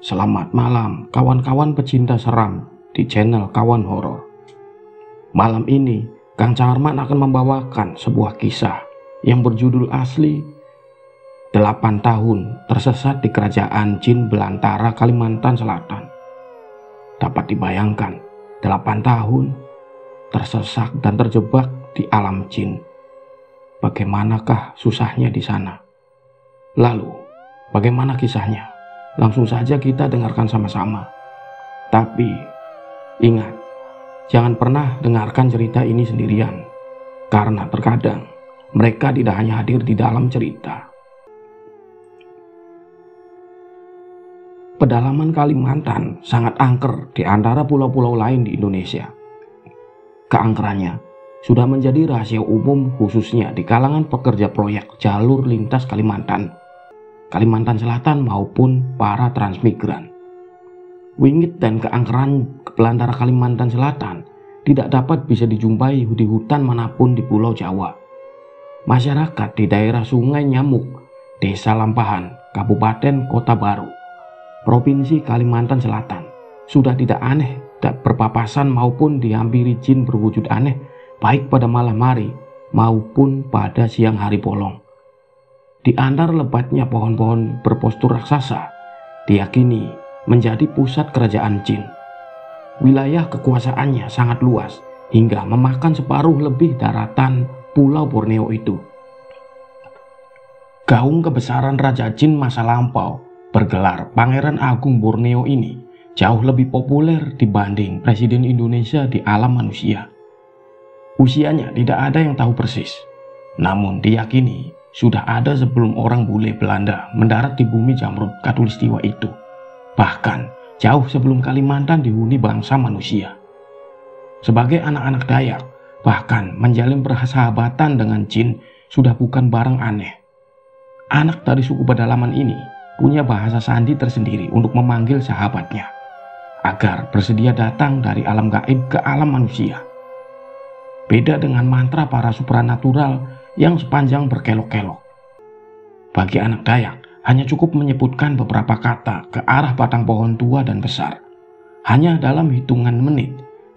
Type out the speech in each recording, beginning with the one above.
Selamat malam kawan-kawan pecinta seram di channel Kawan Horor. Malam ini Kang Carman akan membawakan sebuah kisah yang berjudul asli 8 tahun tersesat di kerajaan jin belantara Kalimantan Selatan. Dapat dibayangkan 8 tahun tersesat dan terjebak di alam jin. Bagaimanakah susahnya di sana? Lalu bagaimana kisahnya? Langsung saja kita dengarkan sama-sama. Tapi ingat, jangan pernah dengarkan cerita ini sendirian, karena terkadang mereka tidak hanya hadir di dalam cerita. Pedalaman Kalimantan sangat angker di antara pulau-pulau lain di Indonesia. Keangkerannya sudah menjadi rahasia umum, khususnya di kalangan pekerja proyek jalur lintas Kalimantan Selatan maupun para transmigran. Wingit dan keangkeran belantara Kalimantan Selatan tidak dapat bisa dijumpai di hutan manapun di Pulau Jawa. Masyarakat di daerah Sungai Nyamuk, Desa Lampahan, Kabupaten Kota Baru, Provinsi Kalimantan Selatan sudah tidak aneh berpapasan maupun dihampiri jin berwujud aneh baik pada malam hari maupun pada siang hari bolong. Di antara lebatnya pohon-pohon berpostur raksasa diyakini menjadi pusat kerajaan jin. Wilayah kekuasaannya sangat luas hingga memakan separuh lebih daratan Pulau Borneo itu. Gaung kebesaran Raja Jin masa lampau bergelar Pangeran Agung Borneo ini jauh lebih populer dibanding Presiden Indonesia di alam manusia. Usianya tidak ada yang tahu persis, namun diyakini sudah ada sebelum orang bule Belanda mendarat di bumi Jamrud Katulistiwa itu. Bahkan jauh sebelum Kalimantan dihuni bangsa manusia. Sebagai anak-anak Dayak, bahkan menjalin persahabatan dengan jin sudah bukan barang aneh. Anak dari suku pedalaman ini punya bahasa sandi tersendiri untuk memanggil sahabatnya agar bersedia datang dari alam gaib ke alam manusia. Beda dengan mantra para supranatural yang sepanjang berkelok-kelok. Bagi anak Dayak, hanya cukup menyebutkan beberapa kata ke arah batang pohon tua dan besar. Hanya dalam hitungan menit,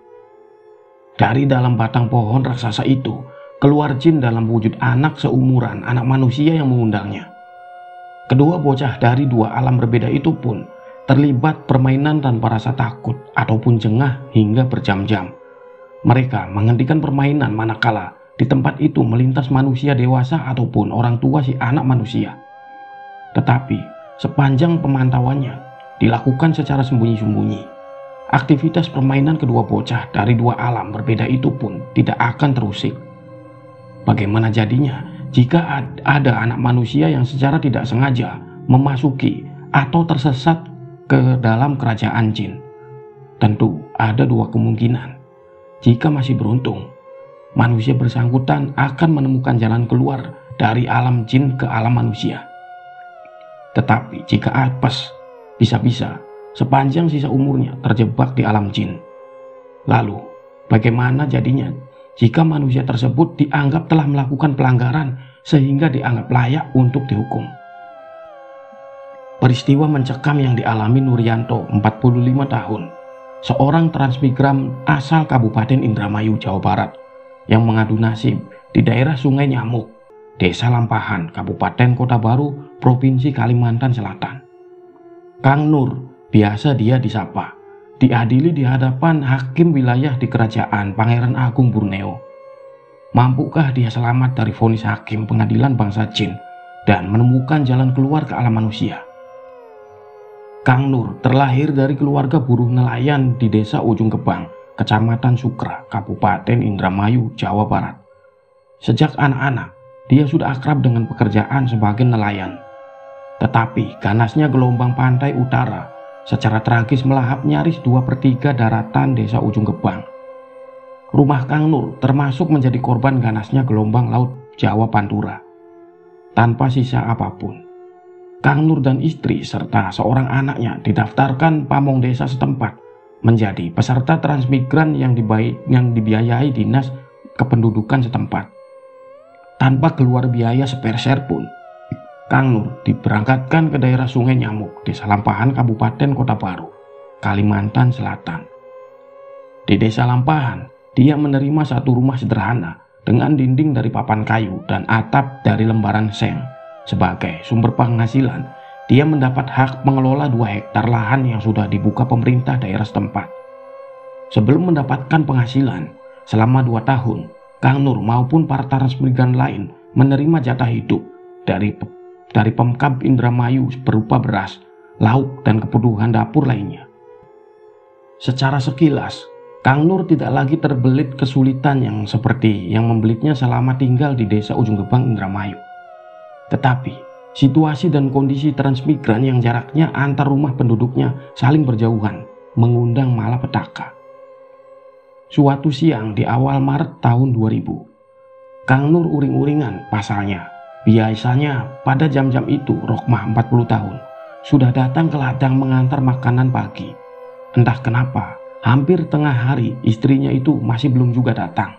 dari dalam batang pohon raksasa itu, keluar jin dalam wujud anak seumuran anak manusia yang mengundangnya. Kedua bocah dari dua alam berbeda itu pun terlibat permainan tanpa rasa takut ataupun jengah hingga berjam-jam. Mereka menghentikan permainan manakala di tempat itu melintas manusia dewasa ataupun orang tua si anak manusia. Tetapi sepanjang pemantauannya dilakukan secara sembunyi-sembunyi. Aktivitas permainan kedua bocah dari dua alam berbeda itu pun tidak akan terusik. Bagaimana jadinya jika ada anak manusia yang secara tidak sengaja memasuki atau tersesat ke dalam kerajaan jin? Tentu ada dua kemungkinan. Jika masih beruntung, manusia bersangkutan akan menemukan jalan keluar dari alam jin ke alam manusia. Tetapi jika apes, bisa-bisa sepanjang sisa umurnya terjebak di alam jin. Lalu, bagaimana jadinya jika manusia tersebut dianggap telah melakukan pelanggaran sehingga dianggap layak untuk dihukum? Peristiwa mencekam yang dialami Nuryanto, 45 tahun, seorang transmigran asal Kabupaten Indramayu, Jawa Barat, yang mengadu nasib di daerah Sungai Nyamuk, Desa Lampahan, Kabupaten Kota Baru, Provinsi Kalimantan Selatan. Kang Nur, biasa dia disapa, diadili di hadapan hakim wilayah di kerajaan Pangeran Agung Borneo. Mampukah dia selamat dari vonis hakim pengadilan bangsa jin dan menemukan jalan keluar ke alam manusia? Kang Nur terlahir dari keluarga buruh nelayan di Desa Ujung Gebang, Kecamatan Sukra, Kabupaten Indramayu, Jawa Barat. Sejak anak-anak, dia sudah akrab dengan pekerjaan sebagai nelayan. Tetapi ganasnya gelombang pantai utara secara tragis melahap nyaris 2/3 daratan Desa Ujung Gebang. Rumah Kang Nur termasuk menjadi korban ganasnya gelombang laut Jawa Pantura. Tanpa sisa apapun, Kang Nur dan istri serta seorang anaknya didaftarkan pamong desa setempat menjadi peserta transmigran yang dibiayai dinas kependudukan setempat. Tanpa keluar biaya sepeser pun, Kang Nur diberangkatkan ke daerah Sungai Nyamuk, Desa Lampahan, Kabupaten Kota Baru, Kalimantan Selatan. Di Desa Lampahan, dia menerima satu rumah sederhana dengan dinding dari papan kayu dan atap dari lembaran seng. Sebagai sumber penghasilan, dia mendapat hak mengelola 2 hektar lahan yang sudah dibuka pemerintah daerah setempat. Sebelum mendapatkan penghasilan, selama 2 tahun, Kang Nur maupun para transmigran lain menerima jatah hidup dari Pemkab Indramayu berupa beras, lauk, dan kebutuhan dapur lainnya. Secara sekilas, Kang Nur tidak lagi terbelit kesulitan yang seperti yang membelitnya selama tinggal di desa Ujung Gebang Indramayu. Tetapi, situasi dan kondisi transmigran yang jaraknya antar rumah penduduknya saling berjauhan mengundang malapetaka. Suatu siang di awal Maret tahun 2000, Kang Nur uring-uringan pasalnya. Biasanya pada jam-jam itu Rokmah 40 tahun sudah datang ke ladang mengantar makanan pagi. Entah kenapa, hampir tengah hari istrinya itu masih belum juga datang.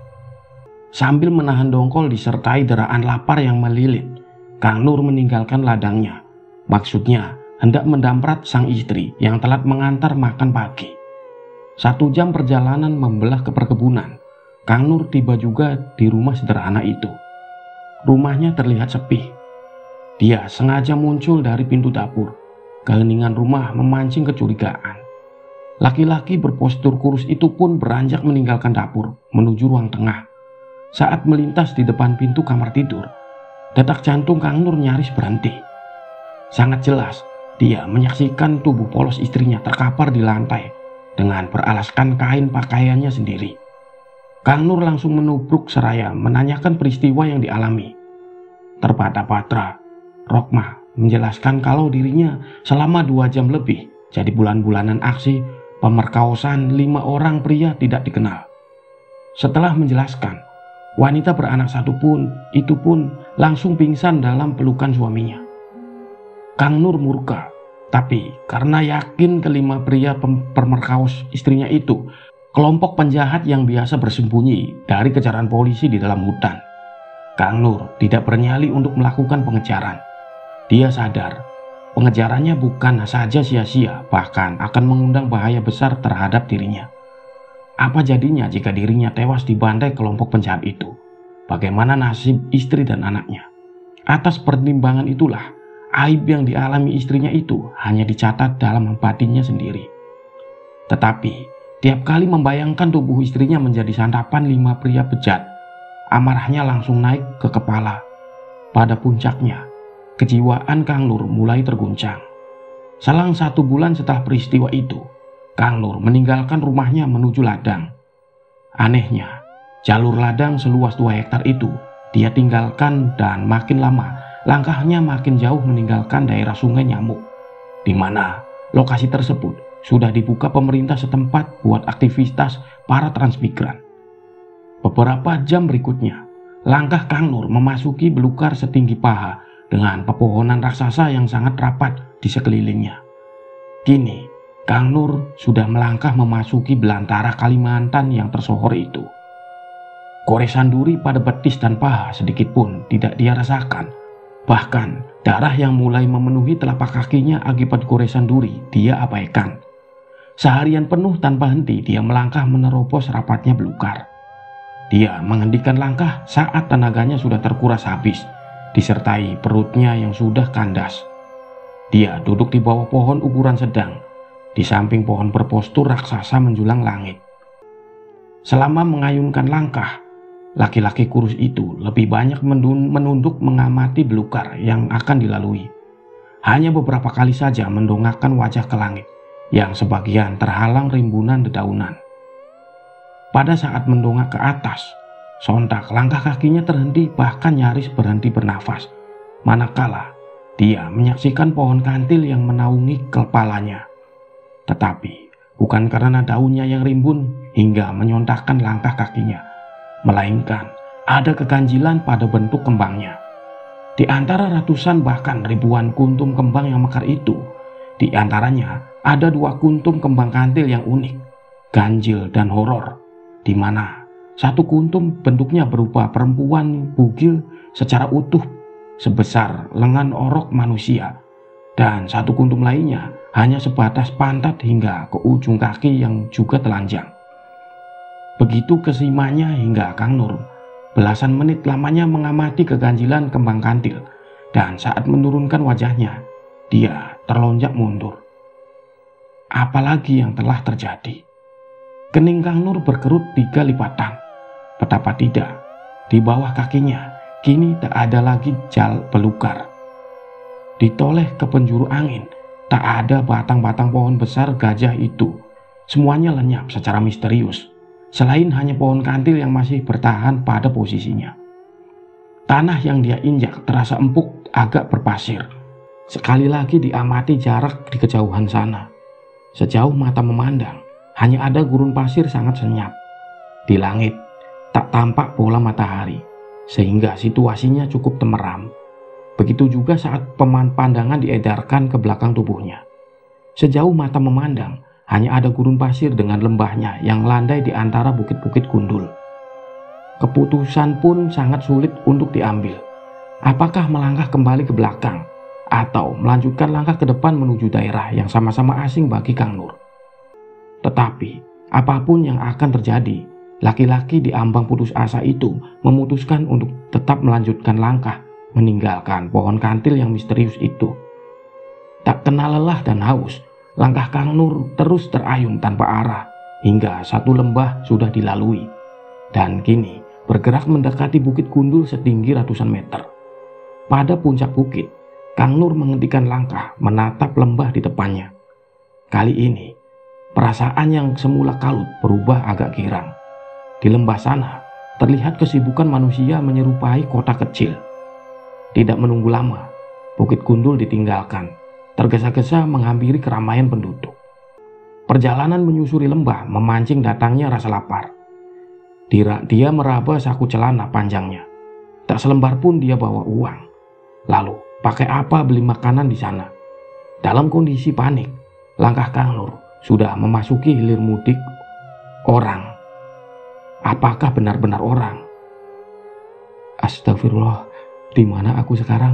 Sambil menahan dongkol disertai deraan lapar yang melilit, Kang Nur meninggalkan ladangnya. Maksudnya hendak mendamprat sang istri yang telat mengantar makan pagi. 1 jam perjalanan membelah ke perkebunan, Kang Nur tiba juga di rumah sederhana itu. Rumahnya terlihat sepi. Dia sengaja muncul dari pintu dapur. Keheningan rumah memancing kecurigaan. Laki-laki berpostur kurus itu pun beranjak meninggalkan dapur menuju ruang tengah. Saat melintas di depan pintu kamar tidur, detak jantung Kang Nur nyaris berhenti. Sangat jelas dia menyaksikan tubuh polos istrinya terkapar di lantai dengan beralaskan kain pakaiannya sendiri. Kang Nur langsung menubruk seraya menanyakan peristiwa yang dialami. Terpatah-patah, Rokmah menjelaskan kalau dirinya selama 2 jam lebih jadi bulan-bulanan aksi pemerkosaan 5 orang pria tidak dikenal. Setelah menjelaskan, wanita beranak 1 itu pun langsung pingsan dalam pelukan suaminya. Kang Nur murka, tapi karena yakin ke-5 pria pemerkaos istrinya itu kelompok penjahat yang biasa bersembunyi dari kejaran polisi di dalam hutan, Kang Nur tidak bernyali untuk melakukan pengejaran. Dia sadar pengejarannya bukan saja sia-sia, bahkan akan mengundang bahaya besar terhadap dirinya. Apa jadinya jika dirinya tewas dibantai kelompok penjahat itu? Bagaimana nasib istri dan anaknya? Atas pertimbangan itulah, aib yang dialami istrinya itu hanya dicatat dalam batinnya sendiri. Tetapi tiap kali membayangkan tubuh istrinya menjadi santapan 5 pria bejat, amarahnya langsung naik ke kepala. Pada puncaknya, kejiwaan Kang Nur mulai terguncang. Selang 1 bulan setelah peristiwa itu, Kang Nur meninggalkan rumahnya menuju ladang. Anehnya, jalur ladang seluas 2 hektar itu dia tinggalkan dan makin lama langkahnya makin jauh meninggalkan daerah Sungai Nyamuk, di mana lokasi tersebut sudah dibuka pemerintah setempat buat aktivitas para transmigran. Beberapa jam berikutnya, langkah Kang Nur memasuki belukar setinggi paha dengan pepohonan raksasa yang sangat rapat di sekelilingnya. Kini, Kang Nur sudah melangkah memasuki belantara Kalimantan yang tersohor itu. Goresan duri pada betis dan paha sedikit pun tidak dia rasakan. Bahkan, darah yang mulai memenuhi telapak kakinya akibat goresan duri dia abaikan. Seharian penuh tanpa henti dia melangkah menerobos rapatnya belukar. Dia menghentikan langkah saat tenaganya sudah terkuras habis, disertai perutnya yang sudah kandas. Dia duduk di bawah pohon ukuran sedang, di samping pohon berpostur raksasa menjulang langit. Selama mengayunkan langkah, laki-laki kurus itu lebih banyak menunduk mengamati belukar yang akan dilalui. Hanya beberapa kali saja mendongakkan wajah ke langit, yang sebagian terhalang rimbunan dedaunan. Pada saat mendongak ke atas, sontak langkah kakinya terhenti bahkan nyaris berhenti bernafas, manakala dia menyaksikan pohon kantil yang menaungi kepalanya. Tetapi bukan karena daunnya yang rimbun hingga menyontakkan langkah kakinya, melainkan ada keganjilan pada bentuk kembangnya. Di antara ratusan bahkan ribuan kuntum kembang yang mekar itu, di antaranya ada 2 kuntum kembang kantil yang unik, ganjil dan horor, di mana 1 kuntum bentuknya berupa perempuan bugil secara utuh, sebesar lengan orok manusia, dan satu kuntum lainnya hanya sebatas pantat hingga ke ujung kaki yang juga telanjang. Begitu kesimanya hingga Kang Nur belasan menit lamanya mengamati keganjilan kembang kantil, dan saat menurunkan wajahnya, dia terlonjak mundur. Apalagi yang telah terjadi? Kening Kang Nur berkerut 3 lipatan. Betapa tidak, di bawah kakinya kini tak ada lagi jal belukar. Ditoleh ke penjuru angin, tak ada batang-batang pohon besar gajah itu. Semuanya lenyap secara misterius, selain hanya pohon kantil yang masih bertahan pada posisinya. Tanah yang dia injak terasa empuk, agak berpasir. Sekali lagi diamati jarak di kejauhan sana. Sejauh mata memandang, hanya ada gurun pasir sangat senyap. Di langit, tak tampak bola matahari, sehingga situasinya cukup temeram. Begitu juga saat pandangan diedarkan ke belakang tubuhnya. Sejauh mata memandang, hanya ada gurun pasir dengan lembahnya yang landai di antara bukit-bukit gundul. Keputusan pun sangat sulit untuk diambil. Apakah melangkah kembali ke belakang, atau melanjutkan langkah ke depan menuju daerah yang sama-sama asing bagi Kang Nur. Tetapi, apapun yang akan terjadi, laki-laki di ambang putus asa itu memutuskan untuk tetap melanjutkan langkah, meninggalkan pohon kantil yang misterius itu. Tak kenal lelah dan haus, langkah Kang Nur terus terayun tanpa arah, hingga satu lembah sudah dilalui, dan kini bergerak mendekati bukit gundul setinggi ratusan meter. Pada puncak bukit, Kang Nur menghentikan langkah menatap lembah di depannya. Kali ini, perasaan yang semula kalut berubah agak girang. Di lembah sana, terlihat kesibukan manusia menyerupai kota kecil. Tidak menunggu lama, bukit gundul ditinggalkan, tergesa-gesa menghampiri keramaian penduduk. Perjalanan menyusuri lembah memancing datangnya rasa lapar. Dia meraba saku celana panjangnya. Tak selembar pun dia bawa uang. Lalu, pakai apa beli makanan di sana? Dalam kondisi panik, langkah Kang Nur sudah memasuki hilir mudik orang. Apakah benar-benar orang? Astagfirullah, di mana aku sekarang?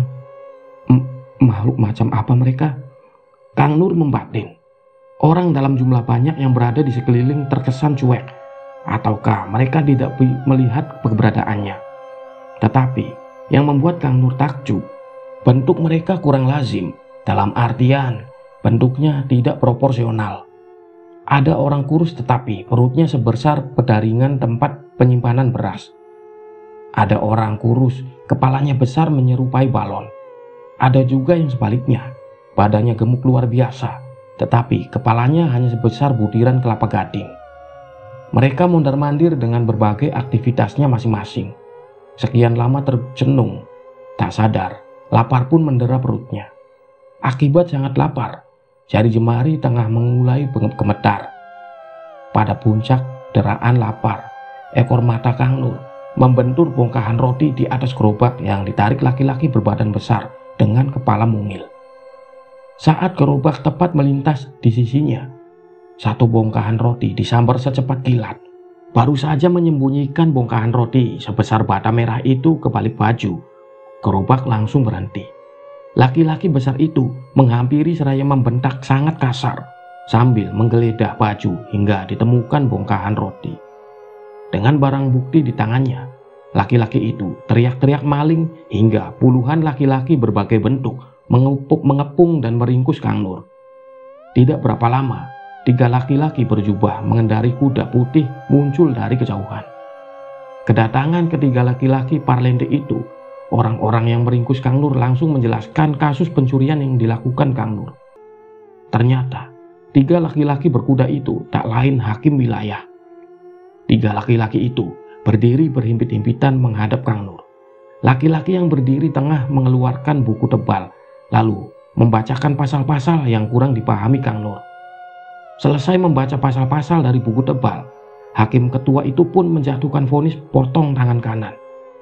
Makhluk macam apa mereka? Kang Nur membatin. Orang dalam jumlah banyak yang berada di sekeliling terkesan cuek, ataukah mereka tidak melihat keberadaannya? Tetapi yang membuat Kang Nur takjub, bentuk mereka kurang lazim, dalam artian bentuknya tidak proporsional. Ada orang kurus tetapi perutnya sebesar pedaringan tempat penyimpanan beras. Ada orang kurus, kepalanya besar menyerupai balon. Ada juga yang sebaliknya, badannya gemuk luar biasa, tetapi kepalanya hanya sebesar butiran kelapa gading. Mereka mondar-mandir dengan berbagai aktivitasnya masing-masing. Sekian lama tercenung, tak sadar, lapar pun mendera perutnya. Akibat sangat lapar, jari jemari tengah mulai gemetar. Pada puncak deraan lapar, ekor mata Kang Nur membentur bongkahan roti di atas gerobak yang ditarik laki-laki berbadan besar dengan kepala mungil. Saat gerobak tepat melintas di sisinya, satu bongkahan roti disambar secepat kilat. Baru saja menyembunyikan bongkahan roti sebesar bata merah itu ke balik baju, gerobak langsung berhenti. Laki-laki besar itu menghampiri seraya membentak sangat kasar sambil menggeledah baju hingga ditemukan bongkahan roti. Dengan barang bukti di tangannya, laki-laki itu teriak-teriak maling hingga puluhan laki-laki berbagai bentuk mengepung dan meringkus Kang Nur. Tidak berapa lama, 3 laki-laki berjubah mengendari kuda putih muncul dari kejauhan. Kedatangan ketiga laki-laki parlente itu, orang-orang yang meringkus Kang Nur langsung menjelaskan kasus pencurian yang dilakukan Kang Nur. Ternyata, 3 laki-laki berkuda itu tak lain hakim wilayah. 3 laki-laki itu berdiri berhimpit-himpitan menghadap Kang Nur. Laki-laki yang berdiri tengah mengeluarkan buku tebal, lalu membacakan pasal-pasal yang kurang dipahami Kang Nur. Selesai membaca pasal-pasal dari buku tebal, hakim ketua itu pun menjatuhkan vonis potong tangan kanan.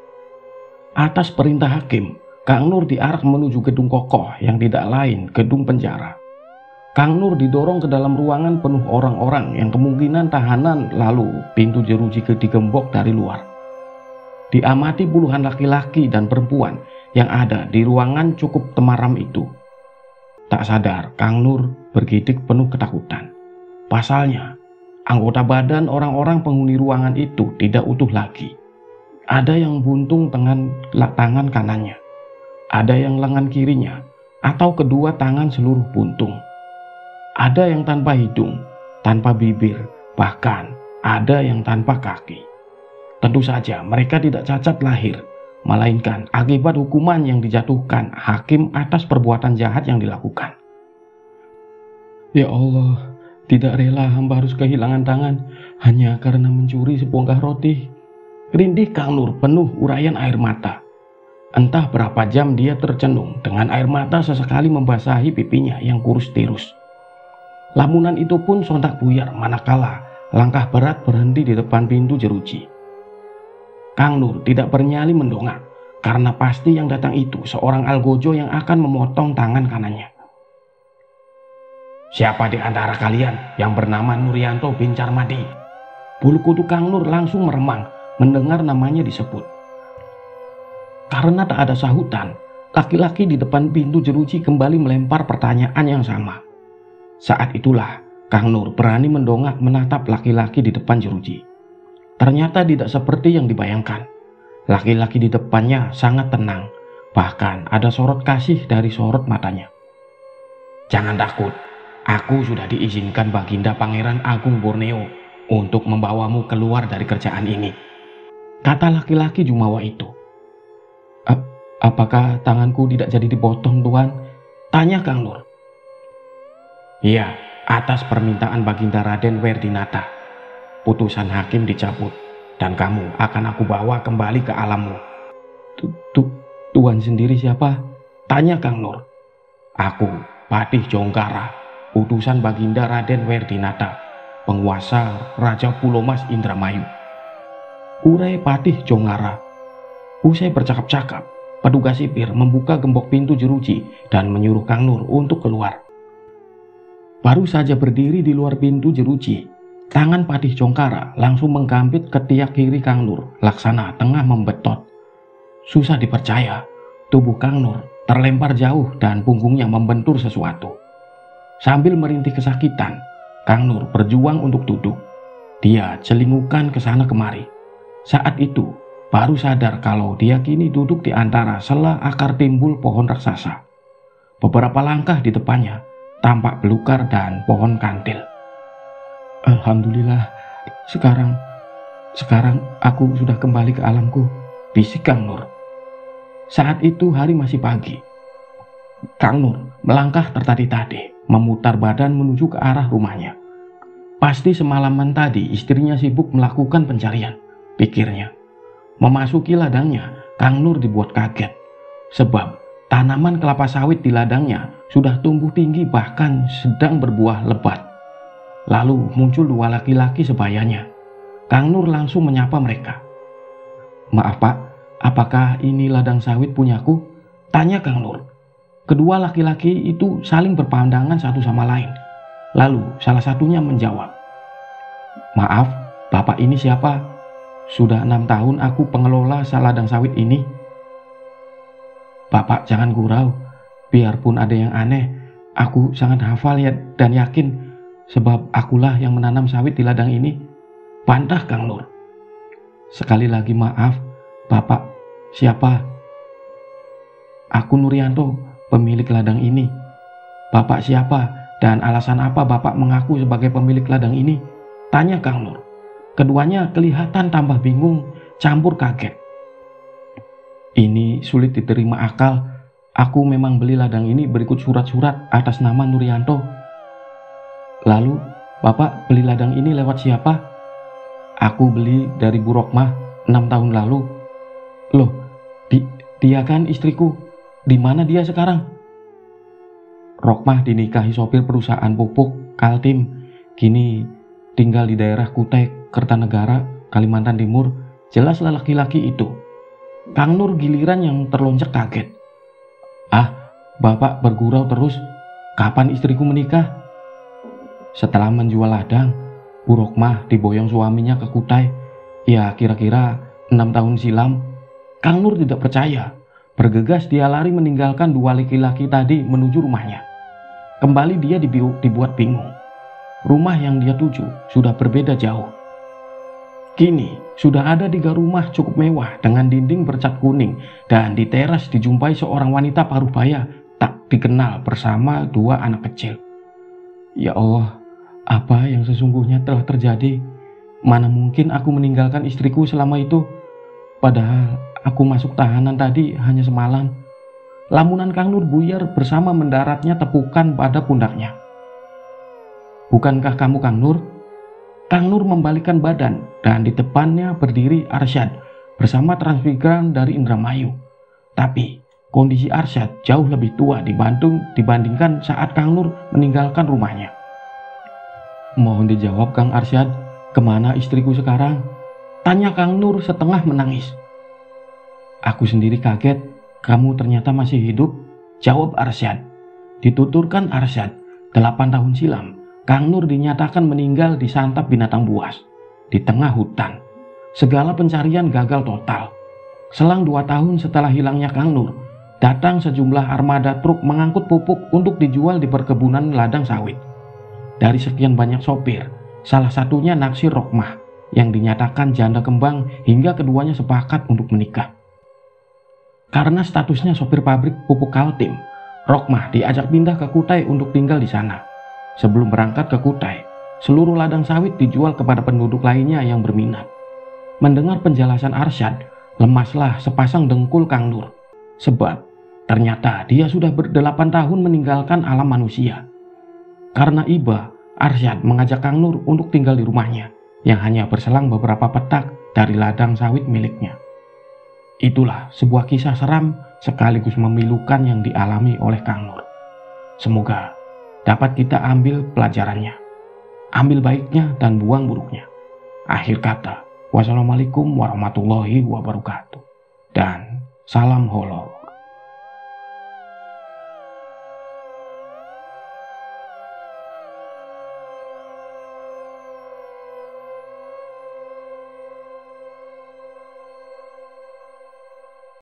Atas perintah hakim, Kang Nur diarak menuju gedung kokoh yang tidak lain gedung penjara. Kang Nur didorong ke dalam ruangan penuh orang-orang yang kemungkinan tahanan, lalu pintu jeruji digembok dari luar. Diamati puluhan laki-laki dan perempuan yang ada di ruangan cukup temaram itu. Tak sadar, Kang Nur bergidik penuh ketakutan. Pasalnya, anggota badan orang-orang penghuni ruangan itu tidak utuh lagi. Ada yang buntung tangan kanannya, ada yang lengan kirinya, atau kedua tangan seluruh buntung. Ada yang tanpa hidung, tanpa bibir, bahkan ada yang tanpa kaki. Tentu saja mereka tidak cacat lahir, melainkan akibat hukuman yang dijatuhkan hakim atas perbuatan jahat yang dilakukan. Ya Allah, tidak rela hamba harus kehilangan tangan hanya karena mencuri sebongkah roti. Rindih Kang Nur penuh uraian air mata. Entah berapa jam dia tercenung dengan air mata sesekali membasahi pipinya yang kurus tirus. Lamunan itu pun sontak buyar manakala langkah berat berhenti di depan pintu jeruji. Kang Nur tidak bernyali mendongak karena pasti yang datang itu seorang algojo yang akan memotong tangan kanannya. Siapa di antara kalian yang bernama Nurianto bin Carmadi? Bulu kuduk Kang Nur langsung meremang mendengar namanya disebut. Karena tak ada sahutan, laki-laki di depan pintu jeruji kembali melempar pertanyaan yang sama. Saat itulah Kang Nur berani mendongak menatap laki-laki di depan jeruji. Ternyata tidak seperti yang dibayangkan. Laki-laki di depannya sangat tenang, bahkan ada sorot kasih dari sorot matanya. Jangan takut, aku sudah diizinkan Baginda Pangeran Agung Borneo untuk membawamu keluar dari kerjaan ini, kata laki-laki jumawa itu. Apakah tanganku tidak jadi dipotong, Tuan? Tanya Kang Nur. Iya, atas permintaan Baginda Raden Werdinata. Putusan hakim dicabut dan kamu akan aku bawa kembali ke alammu. Tuan sendiri siapa? Tanya Kang Nur. Aku, Patih Jongkara, utusan Baginda Raden Werdinata, penguasa Raja Pulau Mas Indramayu. Urai Patih Jongkara. Usai bercakap-cakap, petugas sipir membuka gembok pintu jeruji dan menyuruh Kang Nur untuk keluar. Baru saja berdiri di luar pintu jeruji, tangan Patih Jongkara langsung menggambit ketiak kiri Kang Nur, laksana tengah membetot. Susah dipercaya, tubuh Kang Nur terlempar jauh dan punggungnya membentur sesuatu. Sambil merintih kesakitan, Kang Nur berjuang untuk duduk. Dia celingukan ke sana kemari. Saat itu, baru sadar kalau dia kini duduk di antara sela akar timbul pohon raksasa. Beberapa langkah di depannya tampak belukar dan pohon kantil. Alhamdulillah, sekarang aku sudah kembali ke alamku, bisik Kang Nur. Saat itu hari masih pagi. Kang Nur melangkah tertati-tati, memutar badan menuju ke arah rumahnya. Pasti semalaman tadi istrinya sibuk melakukan pencarian, pikirnya. Memasuki ladangnya, Kang Nur dibuat kaget. Sebab tanaman kelapa sawit di ladangnya sudah tumbuh tinggi bahkan sedang berbuah lebat. Lalu muncul dua laki-laki sebayanya. Kang Nur langsung menyapa mereka. Maaf Pak, apakah ini ladang sawit punyaku? Tanya Kang Nur. Kedua laki-laki itu saling berpandangan satu sama lain. Lalu salah satunya menjawab. Maaf, Bapak ini siapa? Sudah 6 tahun aku pengelola ladang sawit ini. Bapak jangan gurau, biarpun ada yang aneh, aku sangat hafal ya dan yakin, sebab akulah yang menanam sawit di ladang ini, bantah Kang Nur. Sekali lagi maaf, Bapak siapa? Aku Nurianto, pemilik ladang ini. Bapak siapa dan alasan apa Bapak mengaku sebagai pemilik ladang ini? Tanya Kang Nur. Keduanya kelihatan tambah bingung, campur kaget. Ini sulit diterima akal. Aku memang beli ladang ini berikut surat-surat atas nama Nurianto. Lalu, Bapak beli ladang ini lewat siapa? Aku beli dari Bu Rokmah 6 tahun lalu. Loh, dia kan istriku. Di mana dia sekarang? Rokmah dinikahi sopir perusahaan pupuk Kaltim. Kini tinggal di daerah Kutai, Kertanegara, Kalimantan Timur. Jelaslah laki-laki itu. Kang Nur giliran yang terlonjak kaget. Bapak bergurau terus. Kapan istriku menikah? Setelah menjual ladang, Bu Rokmah diboyong suaminya ke Kutai. Ya kira-kira 6 tahun silam. Kang Nur tidak percaya. Bergegas dia lari meninggalkan dua laki-laki tadi menuju rumahnya. Kembali dia dibuat bingung. Rumah yang dia tuju sudah berbeda jauh. Kini sudah ada 3 rumah cukup mewah dengan dinding bercat kuning, dan di teras dijumpai seorang wanita parubaya tak dikenal bersama 2 anak kecil. Ya Allah, apa yang sesungguhnya telah terjadi? Mana mungkin aku meninggalkan istriku selama itu? Padahal aku masuk tahanan tadi hanya semalam. Lamunan Kang Nur buyar bersama mendaratnya tepukan pada pundaknya. Bukankah kamu Kang Nur? Kang Nur membalikkan badan dan di depannya berdiri Arsyad bersama transmigran dari Indramayu. Tapi kondisi Arsyad jauh lebih tua dibandingkan saat Kang Nur meninggalkan rumahnya. Mohon dijawab Kang Arsyad, kemana istriku sekarang? Tanya Kang Nur setengah menangis. Aku sendiri kaget, kamu ternyata masih hidup, jawab Arsyad. Dituturkan Arsyad, 8 tahun silam, Kang Nur dinyatakan meninggal disantap binatang buas di tengah hutan. Segala pencarian gagal total. Selang 2 tahun setelah hilangnya Kang Nur, datang sejumlah armada truk mengangkut pupuk untuk dijual di perkebunan ladang sawit. Dari sekian banyak sopir, salah satunya naksir Rokmah yang dinyatakan janda kembang hingga keduanya sepakat untuk menikah. Karena statusnya sopir pabrik pupuk Kaltim, Rokmah diajak pindah ke Kutai untuk tinggal di sana. Sebelum berangkat ke Kutai, seluruh ladang sawit dijual kepada penduduk lainnya yang berminat. Mendengar penjelasan Arsyad, lemaslah sepasang dengkul Kang Nur. Sebab ternyata dia sudah ber8 tahun meninggalkan alam manusia. Karena iba, Arsyad mengajak Kang Nur untuk tinggal di rumahnya yang hanya berselang beberapa petak dari ladang sawit miliknya. Itulah sebuah kisah seram sekaligus memilukan yang dialami oleh Kang Nur. Semoga dapat kita ambil pelajarannya, ambil baiknya dan buang buruknya. Akhir kata, wassalamualaikum warahmatullahi wabarakatuh, dan salam horor.